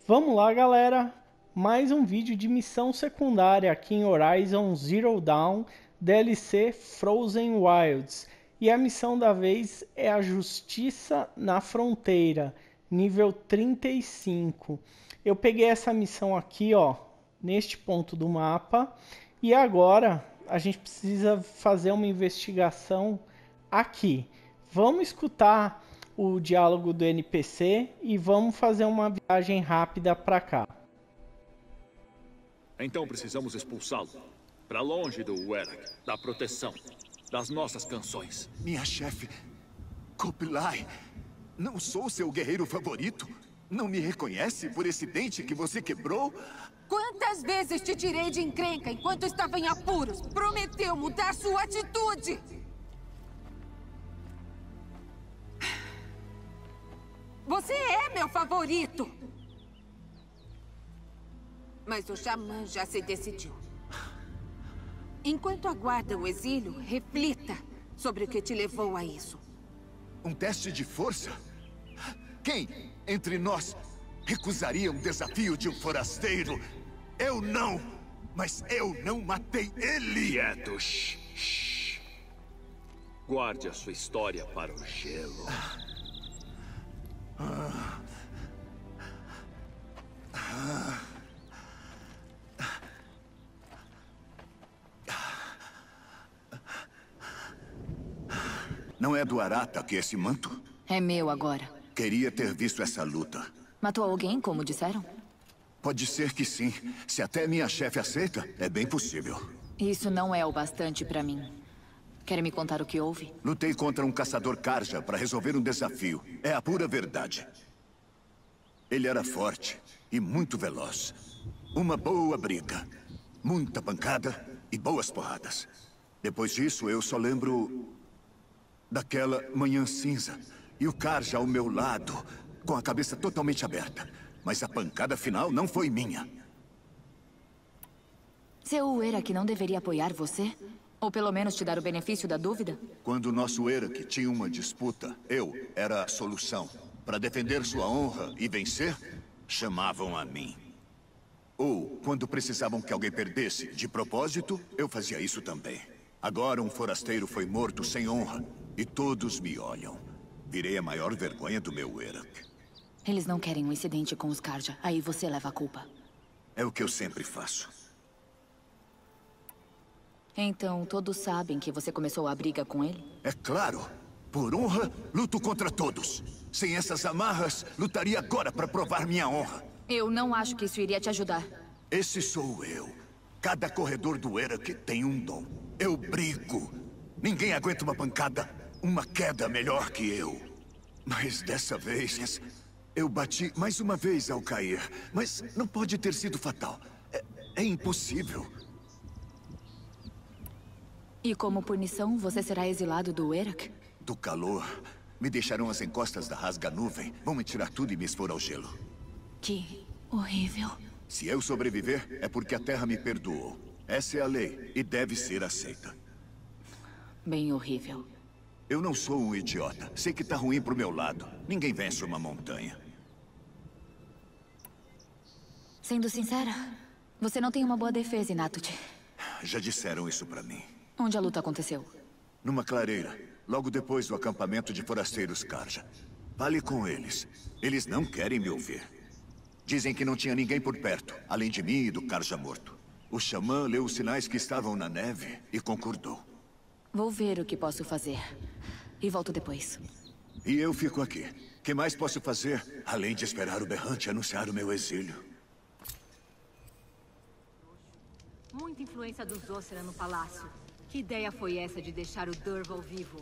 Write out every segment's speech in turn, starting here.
Vamos lá, galera. Mais um vídeo de missão secundária aqui em Horizon Zero Dawn, DLC Frozen Wilds. E a missão da vez é a Justiça na Fronteira, nível 35. Eu peguei essa missão aqui, ó, neste ponto do mapa. E agora a gente precisa fazer uma investigação aqui. Vamos escutar o diálogo do NPC e vamos fazer uma viagem rápida para cá. Então precisamos expulsá-lo. Para longe do Werak, da proteção, das nossas canções. Minha chefe, Kopilai, não sou seu guerreiro favorito? Não me reconhece por esse dente que você quebrou? Quantas vezes te tirei de encrenca enquanto estava em apuros? Prometeu mudar sua atitude! Você é meu favorito! Mas o xamã já se decidiu. Enquanto aguarda o exílio, reflita sobre o que te levou a isso. Um teste de força? Quem entre nós recusaria um desafio de um forasteiro? Eu não! Mas eu não matei ele! Quieto, shh. Guarde a sua história para o gelo. Não é do Arataque esse manto? É meu agora. Queria ter visto essa luta. Matou alguém, como disseram? Pode ser que sim. Se até minha chefe aceita, é bem possível. Isso não é o bastante pra mim. Quer me contar o que houve? Lutei contra um caçador Karja para resolver um desafio. É a pura verdade. Ele era forte e muito veloz. Uma boa briga. Muita pancada e boas porradas. Depois disso, eu só lembro daquela manhã cinza. E o Karja ao meu lado, com a cabeça totalmente aberta. Mas a pancada final não foi minha. Seu Werak não deveria apoiar você? Ou pelo menos te dar o benefício da dúvida? Quando o nosso Werak tinha uma disputa, eu era a solução. Para defender sua honra e vencer, chamavam a mim. Ou, quando precisavam que alguém perdesse de propósito, eu fazia isso também. Agora um forasteiro foi morto sem honra, e todos me olham. Virei a maior vergonha do meu Werak. Eles não querem um incidente com os Karja, aí você leva a culpa. É o que eu sempre faço. Então, todos sabem que você começou a briga com ele? É claro. Por honra, luto contra todos. Sem essas amarras, lutaria agora para provar minha honra. Eu não acho que isso iria te ajudar. Esse sou eu. Cada corredor do Werak tem um dom. Eu brigo. Ninguém aguenta uma pancada, uma queda melhor que eu. Mas dessa vez, eu bati mais uma vez ao cair. Mas não pode ter sido fatal. É impossível. E como punição, você será exilado do Werak? Do calor. Me deixarão às encostas da rasga-nuvem. Vão me tirar tudo e me expor ao gelo. Que horrível. Se eu sobreviver, é porque a Terra me perdoou. Essa é a lei e deve ser aceita. Bem horrível. Eu não sou um idiota. Sei que tá ruim pro meu lado. Ninguém vence uma montanha. Sendo sincera, você não tem uma boa defesa, Inatut. Já disseram isso pra mim. Onde a luta aconteceu? Numa clareira, logo depois do acampamento de forasteiros Karja. Fale com eles. Eles não querem me ouvir. Dizem que não tinha ninguém por perto, além de mim e do Karja morto. O xamã leu os sinais que estavam na neve e concordou. Vou ver o que posso fazer. E volto depois. E eu fico aqui. O que mais posso fazer, além de esperar o berrante anunciar o meu exílio? Muita influência dos Ossera no palácio. Que ideia foi essa de deixar o Dervahl vivo?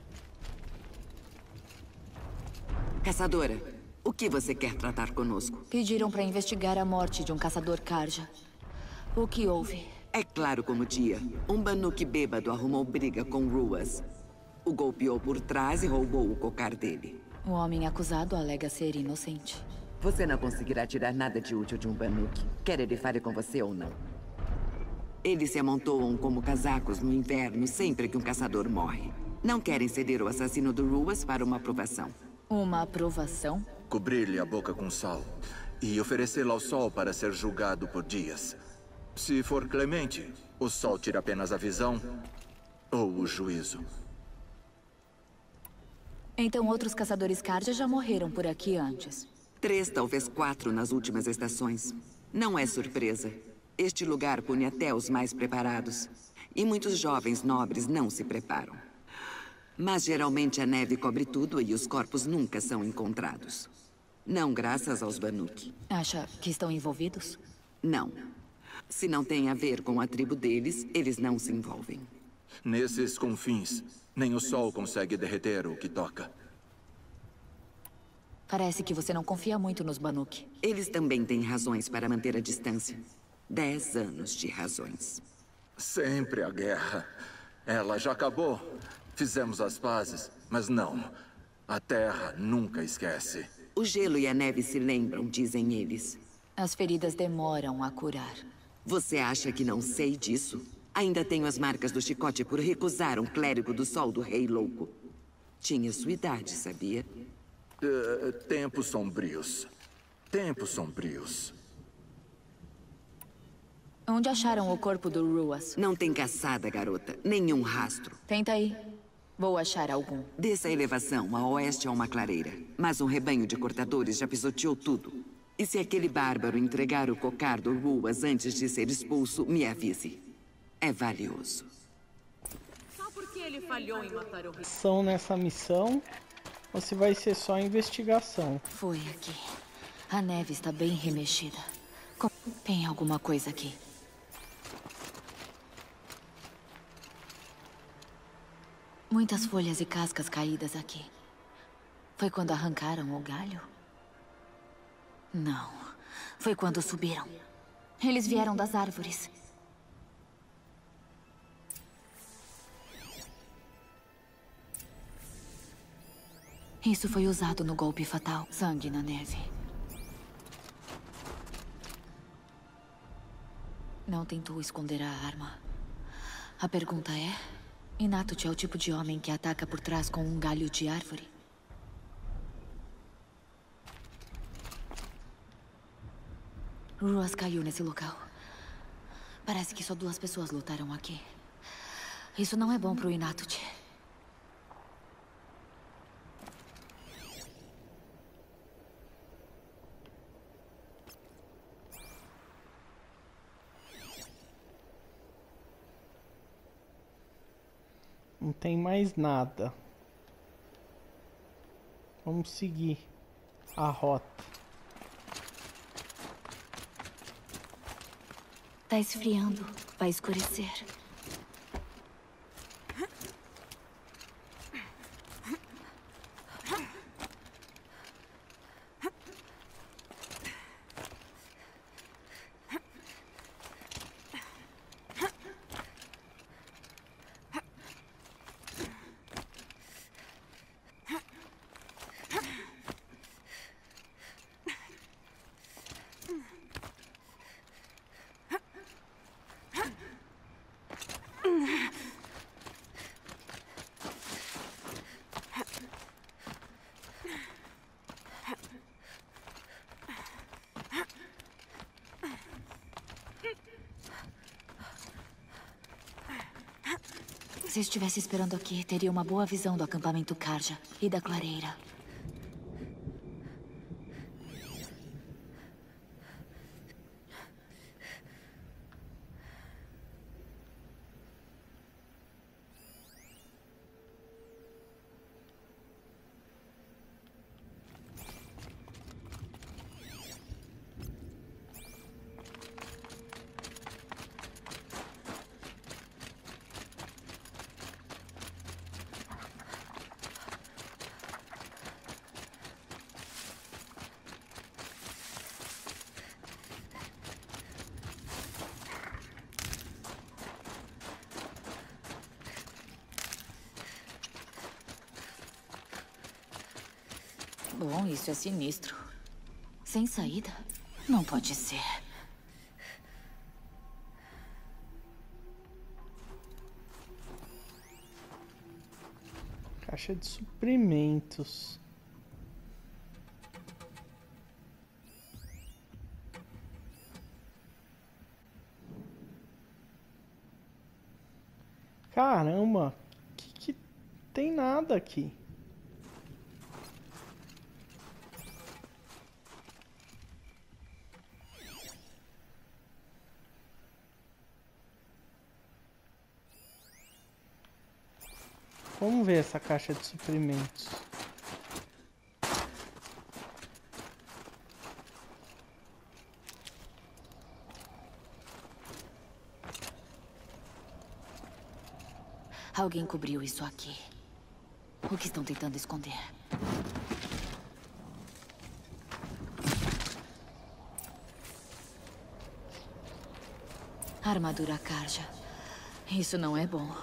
Caçadora, o que você quer tratar conosco? Pediram para investigar a morte de um caçador Karja. O que houve? É claro como dia. Um Banuk bêbado arrumou briga com Ruas. O golpeou por trás e roubou o cocar dele. O homem acusado alega ser inocente. Você não conseguirá tirar nada de útil de um Banuk, quer ele fale com você ou não. Eles se amontoam como casacos no inverno sempre que um caçador morre. Não querem ceder o assassino do Ruas para uma aprovação. Uma aprovação? Cobrir-lhe a boca com sal e oferecê-la ao Sol para ser julgado por dias. Se for clemente, o Sol tira apenas a visão ou o juízo. Então outros caçadores Carja já morreram por aqui antes. 3, talvez 4 nas últimas estações. Não é surpresa. Este lugar pune até os mais preparados. E muitos jovens nobres não se preparam. Mas geralmente a neve cobre tudo e os corpos nunca são encontrados. Não graças aos Banuk. Acha que estão envolvidos? Não. Se não tem a ver com a tribo deles, eles não se envolvem. Nesses confins, nem o Sol consegue derreter o que toca. Parece que você não confia muito nos Banuk. Eles também têm razões para manter a distância. 10 anos de razões. Sempre a guerra. Ela já acabou. Fizemos as pazes, mas não. A Terra nunca esquece. O gelo e a neve se lembram, dizem eles. As feridas demoram a curar. Você acha que não sei disso? Ainda tenho as marcas do chicote por recusar um clérigo do Sol do Rei Louco. Tinha sua idade, sabia? Tempos sombrios. Tempos sombrios. Onde acharam o corpo do Ruas? Não tem caçada, garota. Nenhum rastro. Tenta aí. Vou achar algum. Desça a elevação. A oeste há uma clareira. Mas um rebanho de cortadores já pisoteou tudo. E se aquele bárbaro entregar o cocar do Ruas antes de ser expulso, me avise. É valioso. Só porque ele falhou em matar o rei. São nessa missão ou se vai ser só investigação? Foi aqui. A neve está bem remexida. Tem alguma coisa aqui. Muitas folhas e cascas caídas aqui. Foi quando arrancaram o galho? Não. Foi quando subiram. Eles vieram das árvores. Isso foi usado no golpe fatal. Sangue na neve. Não tentou esconder a arma. A pergunta é... Inatut é o tipo de homem que ataca por trás com um galho de árvore? Ruas caiu nesse local. Parece que só 2 pessoas lutaram aqui. Isso não é bom pro Inatut. Não tem mais nada. Vamos seguir a rota. Tá esfriando. Vai escurecer. Se estivesse esperando aqui, teria uma boa visão do acampamento Carja e da clareira. Bom, isso é sinistro. Sem saída? Não pode ser. Caixa de suprimentos. Caramba, que tem nada aqui. Vamos ver essa caixa de suprimentos. Alguém cobriu isso aqui. O que estão tentando esconder? Armadura Karja. Isso não é bom.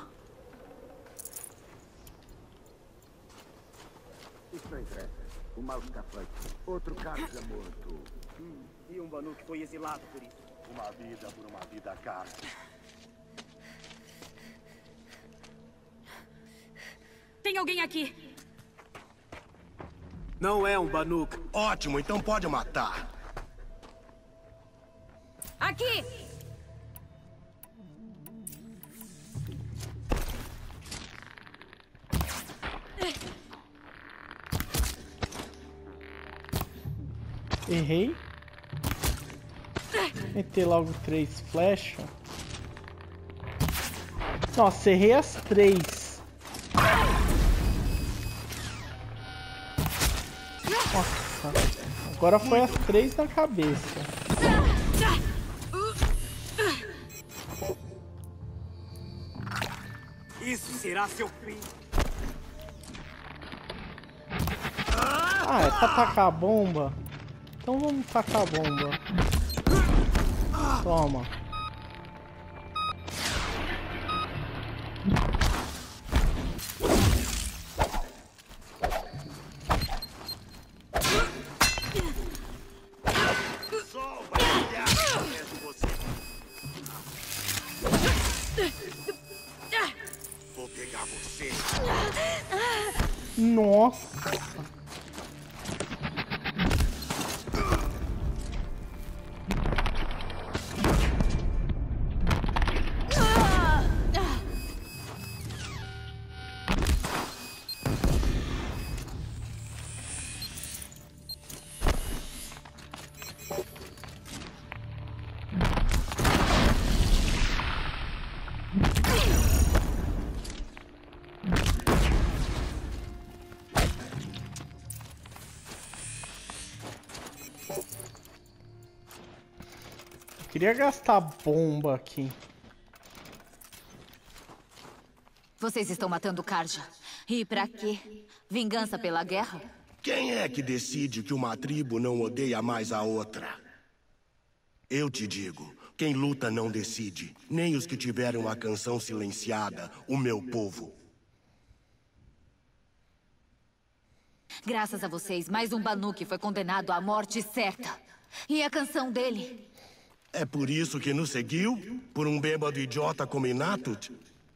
Isso não interessa. O mal está feito. Outro Karja morto. E um Banuk foi exilado por isso. Uma vida por uma vida, Karja. Tem alguém aqui. Não é um Banuk. Ótimo, então pode matar. Aqui! Errei. Meter logo 3 flechas. Nossa, errei as 3. Nossa, agora foi as 3 na cabeça. Isso será seu fim. Ah, é pra tacar a bomba? Então vamos tacar a bomba. Toma. Vou pegar você. Nossa. Queria gastar bomba aqui. Vocês estão matando Karja. E pra quê? Vingança pela guerra? Quem é que decide que uma tribo não odeia mais a outra? Eu te digo, quem luta não decide. Nem os que tiveram a canção silenciada, o meu povo. Graças a vocês, mais um Banuk foi condenado à morte certa. E a canção dele? É por isso que nos seguiu? Por um bêbado idiota como Inatut?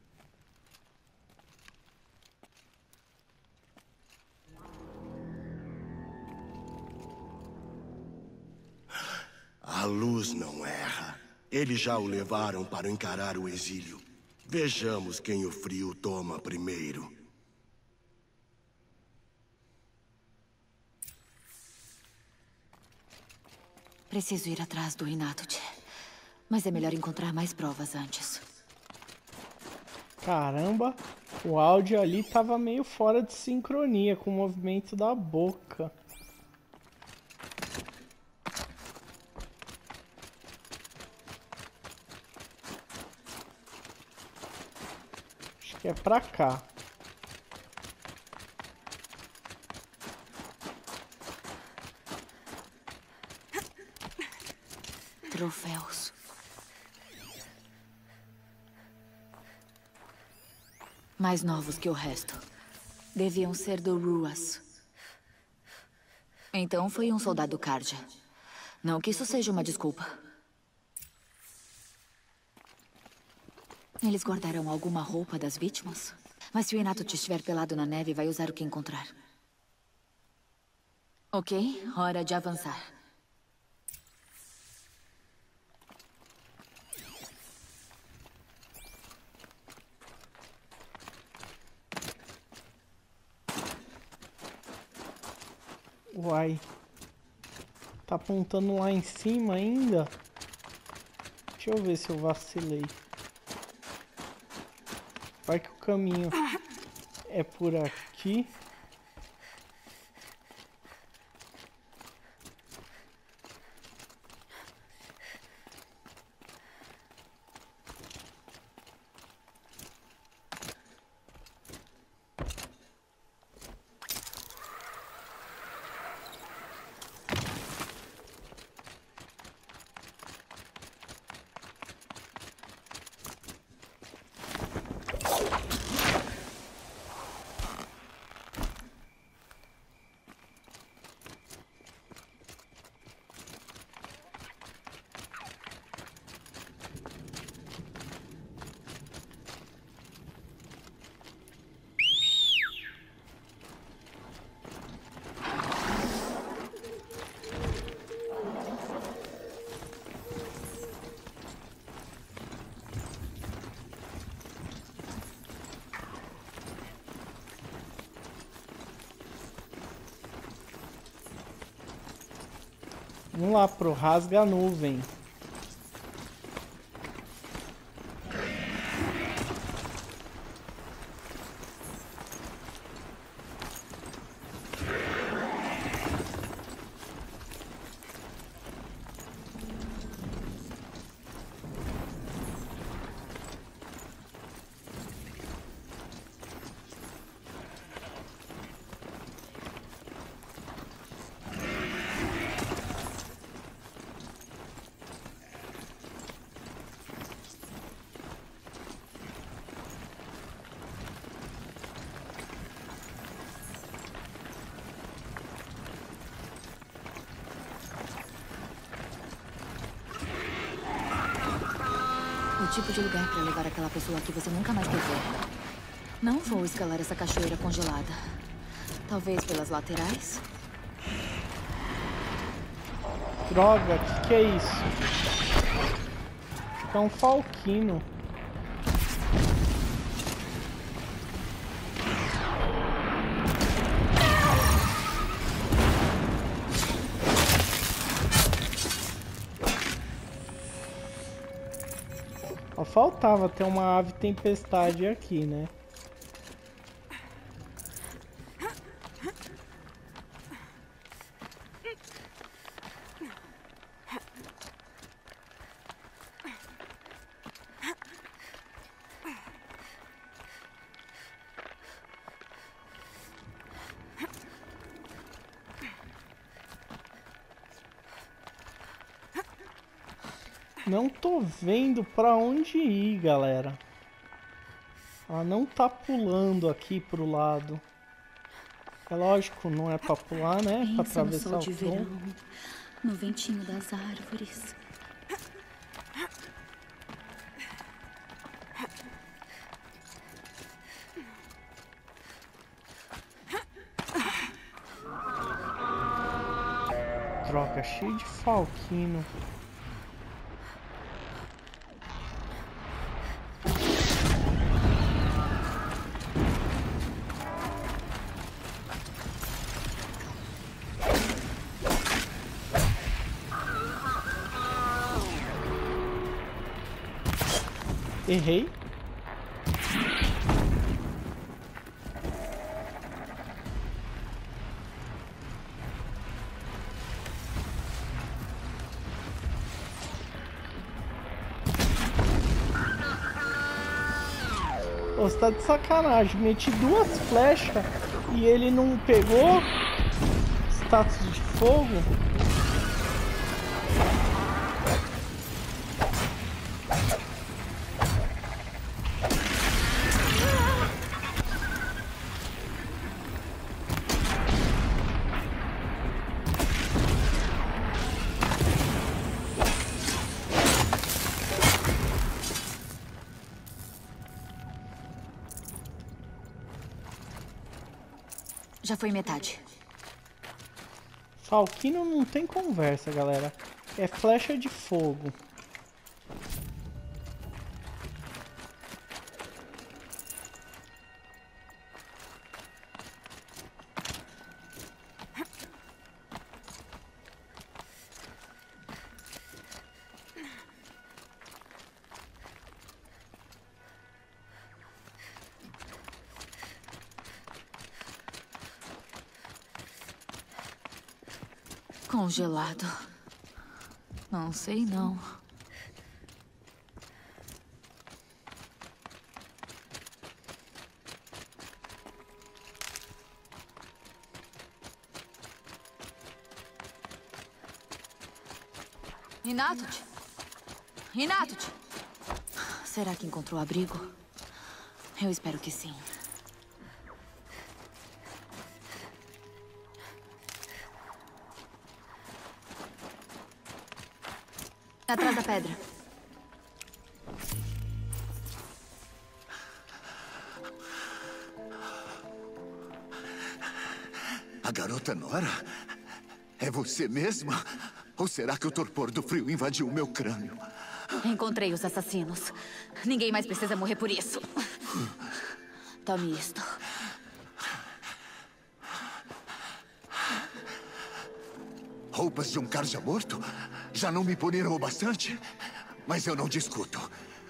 A luz não erra. Eles já o levaram para encarar o exílio. Vejamos quem o frio toma primeiro. Preciso ir atrás do Inatut. Mas é melhor encontrar mais provas antes. Caramba, o áudio ali tava meio fora de sincronia com o movimento da boca. Acho que é pra cá. Troféus. Mais novos que o resto. Deviam ser do Ruas. Então foi um soldado Karja. Não que isso seja uma desculpa. Eles guardaram alguma roupa das vítimas? Mas se o Inatut estiver pelado na neve, vai usar o que encontrar. Ok, hora de avançar. Uai. Tá apontando lá em cima ainda? Deixa eu ver se eu vacilei. Vai que o caminho é por aqui. Vamos lá pro rasga-nuvem. O tipo de lugar para levar aquela pessoa que você nunca mais quer ver. Não vou escalar essa cachoeira congelada. Talvez pelas laterais? Droga, que é isso? Acho que é um falquino. Só faltava ter uma ave tempestade aqui, né? Não tô vendo pra onde ir, galera. Ela não tá pulando aqui pro lado. É lógico, não é pra pular, né? É pra Pensa no atravessar sol o de tronco. verão, no ventinho das árvores. Droga, cheio de falquino. Errei. Pô, você tá de sacanagem. Meti duas flechas e ele não pegou status de fogo. Já foi metade. Falquino não tem conversa, galera. É flecha de fogo. Congelado. Não sei, não. Hinatut? Hinatut? Será que encontrou abrigo? Eu espero que sim. Atrás da pedra. A garota Nora? É você mesma? Ou será que o torpor do frio invadiu o meu crânio? Encontrei os assassinos. Ninguém mais precisa morrer por isso. Tome isto. Roupas de um Karja morto? Já não me puniram o bastante? Mas eu não discuto.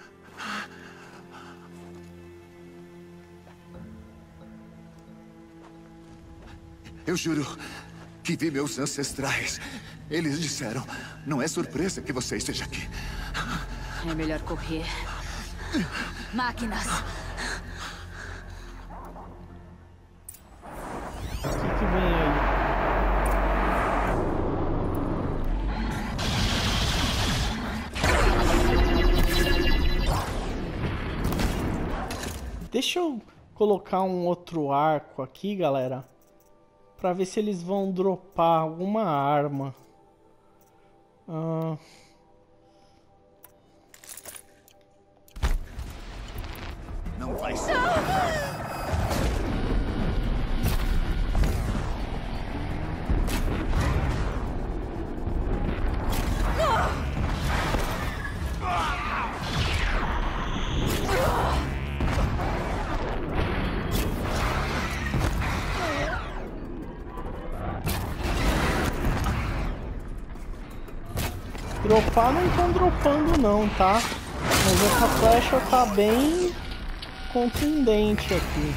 Eu juro que vi meus ancestrais. Eles disseram, não é surpresa que você esteja aqui. É melhor correr. Máquinas. O que vem aí? Deixa eu colocar um outro arco aqui, galera, pra ver se eles vão dropar alguma arma. Não vai ser. Dropar não estão dropando não, tá? Mas essa flecha tá bem contundente aqui.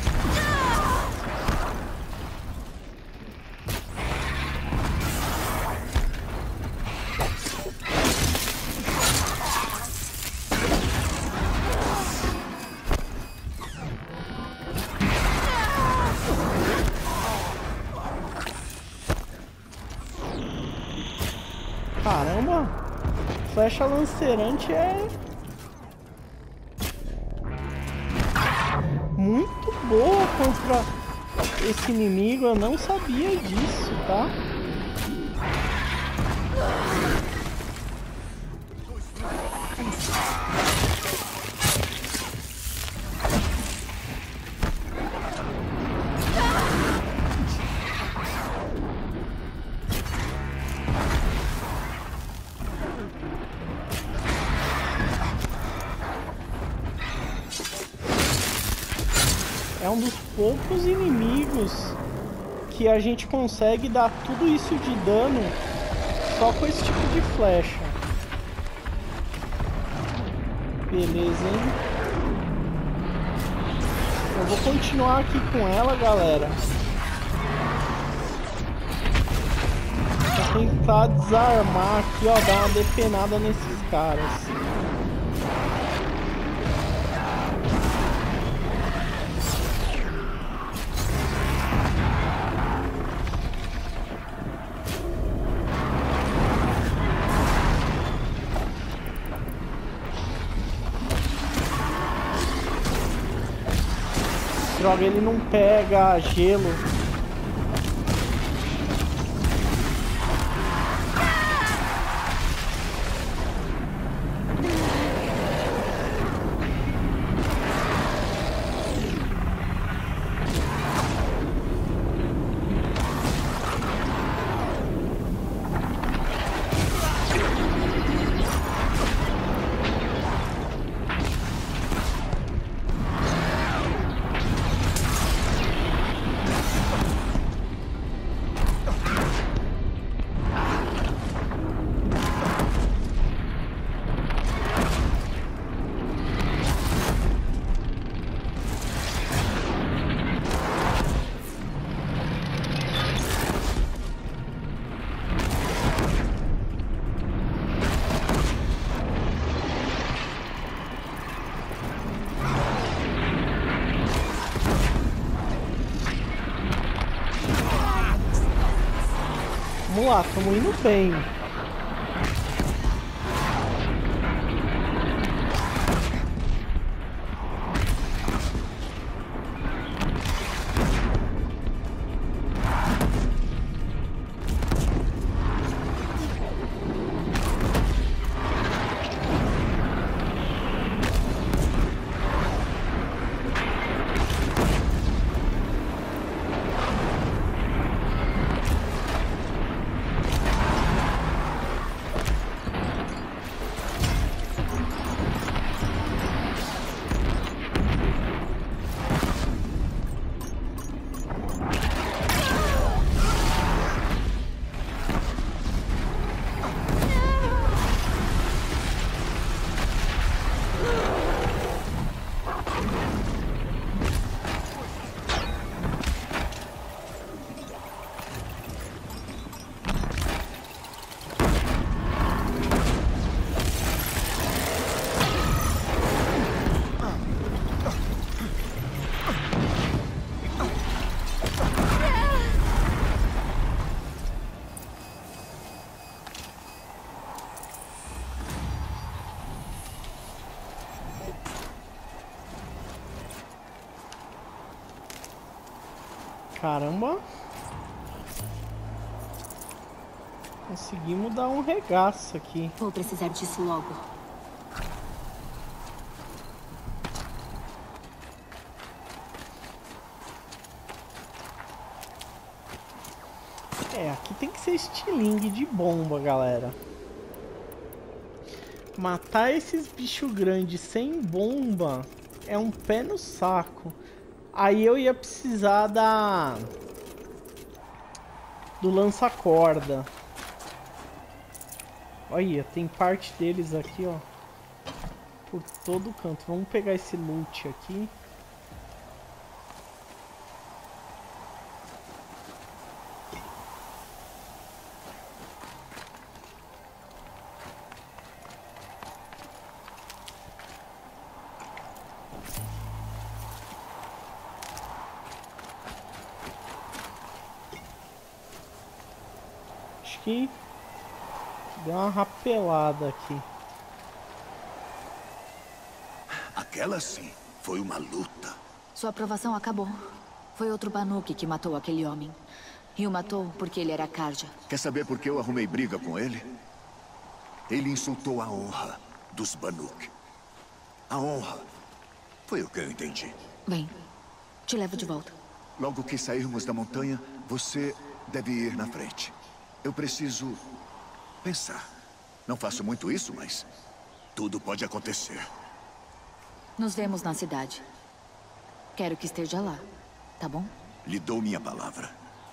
Caramba! Flecha lancerante é muito boa contra esse inimigo. Eu não sabia disso, tá? É um dos poucos inimigos que a gente consegue dar tudo isso de dano só com esse tipo de flecha. Beleza, hein? Eu vou continuar aqui com ela, galera. Vou tentar desarmar aqui, ó, dar uma depenada nesses caras. Droga, ele não pega gelo. Vamos lá, estamos indo bem. Caramba. Conseguimos dar um regaço aqui. Vou precisar disso logo. É, aqui tem que ser estilingue de bomba, galera. Matar esses bichos grandes sem bomba é um pé no saco. Aí eu ia precisar do lança-corda. Olha, tem parte deles aqui, ó, por todo canto. Vamos pegar esse loot aqui. Que deu uma rapelada aqui. Aquela sim foi uma luta. Sua aprovação acabou. Foi outro Banuk que matou aquele homem. E o matou porque ele era Karja. Quer saber por que eu arrumei briga com ele? Ele insultou a honra dos Banuk. A honra foi o que eu entendi. Bem, te levo de volta. Logo que sairmos da montanha, você deve ir na frente. Eu preciso pensar. Não faço muito isso, mas tudo pode acontecer. Nos vemos na cidade. Quero que esteja lá, tá bom? Lhe dou minha palavra.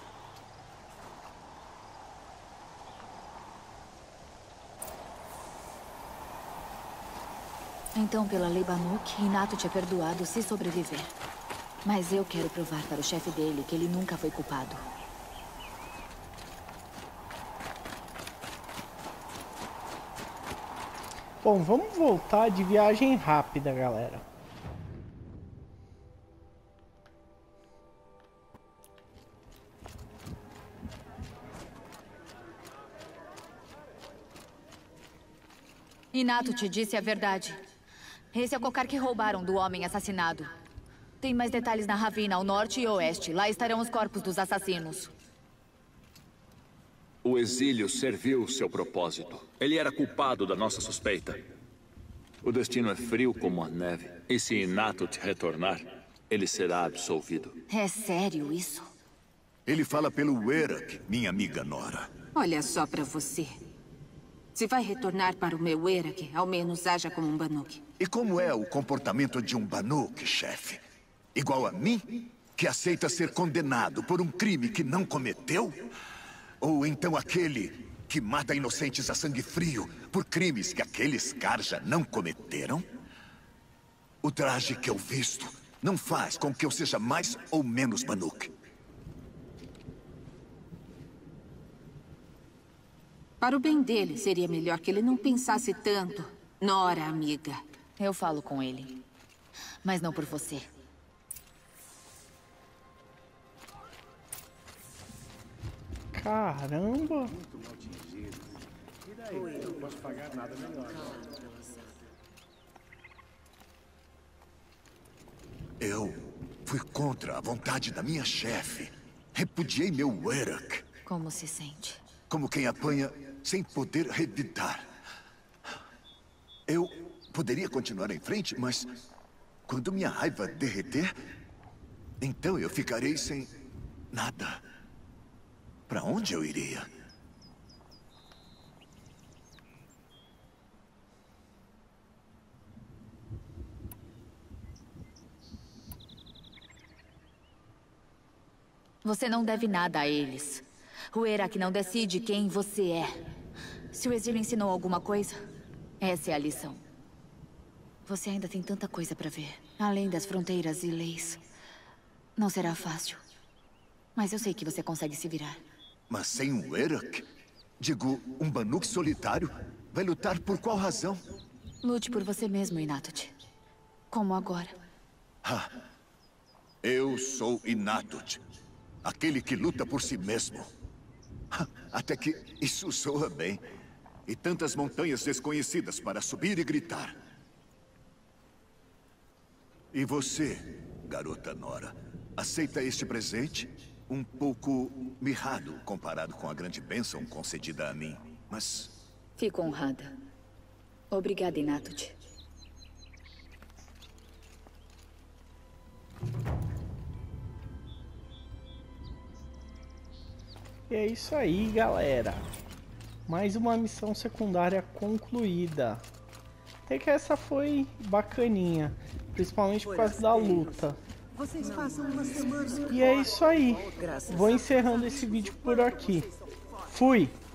Então, pela lei Banuk, Inato te é perdoado se sobreviver. Mas eu quero provar para o chefe dele que ele nunca foi culpado. Bom, vamos voltar de viagem rápida, galera. Inato te disse a verdade. Esse é o cocar que roubaram do homem assassinado. Tem mais detalhes na ravina, ao norte e oeste. Lá estarão os corpos dos assassinos. O exílio serviu seu propósito. Ele era culpado da nossa suspeita. O destino é frio como a neve. E se Inatut retornar, ele será absolvido. É sério isso? Ele fala pelo Werak, minha amiga Nora. Olha só pra você. Se vai retornar para o meu Werak, ao menos haja como um Banuk. E como é o comportamento de um Banuk, chefe? Igual a mim, que aceita ser condenado por um crime que não cometeu? Ou então aquele que mata inocentes a sangue frio por crimes que aqueles Karja não cometeram? O traje que eu visto não faz com que eu seja mais ou menos Banuk. Para o bem dele, seria melhor que ele não pensasse tanto. Nora, amiga. Eu falo com ele. Mas não por você. Caramba! Não posso pagar nada melhor. Eu fui contra a vontade da minha chefe. Repudiei meu Werak. Como se sente? Como quem apanha sem poder revidar. Eu poderia continuar em frente, mas quando minha raiva derreter, então eu ficarei sem nada. Para onde eu iria? Você não deve nada a eles. O Werak não decide quem você é. Se o exílio ensinou alguma coisa, essa é a lição. Você ainda tem tanta coisa para ver, além das fronteiras e leis. Não será fácil. Mas eu sei que você consegue se virar. Mas sem um Werak? Digo, um Banuk solitário? Vai lutar por qual razão? Lute por você mesmo, Inatut. Como agora. Ah, eu sou Inatut. Aquele que luta por si mesmo. Até que isso soa bem. E tantas montanhas desconhecidas para subir e gritar. E você, garota Nora, aceita este presente? Um pouco mirrado comparado com a grande bênção concedida a mim, mas... Fico honrada. Obrigada, Inatut. E é isso aí, galera. Mais uma missão secundária concluída. Até que essa foi bacaninha, principalmente por causa da luta. Vocês passam uma semana. E é isso aí. Vou encerrando esse vídeo por aqui. Fui!